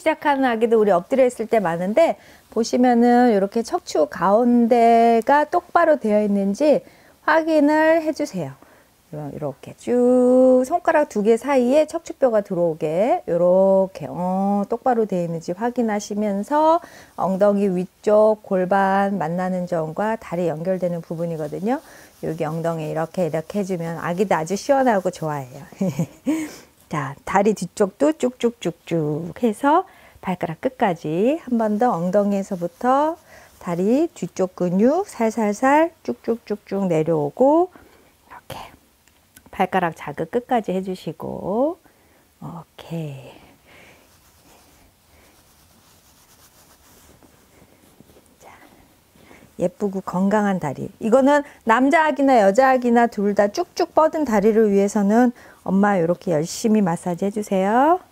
시작하는 아기도 우리 엎드려 있을 때 많은데, 보시면은 이렇게 척추 가운데가 똑바로 되어 있는지 확인을 해주세요. 이렇게 쭉 손가락 2개 사이에 척추뼈가 들어오게 이렇게 똑바로 되어 있는지 확인하시면서 엉덩이 위쪽 골반 만나는 점과 다리 연결되는 부분이거든요. 여기 엉덩이 이렇게 해주면 아기도 아주 시원하고 좋아해요. 자, 다리 뒤쪽도 쭉쭉쭉쭉 해서 발가락 끝까지 한 번 더 엉덩이에서부터 다리 뒤쪽 근육 살살살 쭉쭉쭉쭉 내려오고 이렇게 발가락 자극 끝까지 해주시고 오케이. 자, 예쁘고 건강한 다리. 이거는 남자 아기나 여자 아기나 둘 다 쭉쭉 뻗은 다리를 위해서는 엄마 이렇게 열심히 마사지 해주세요.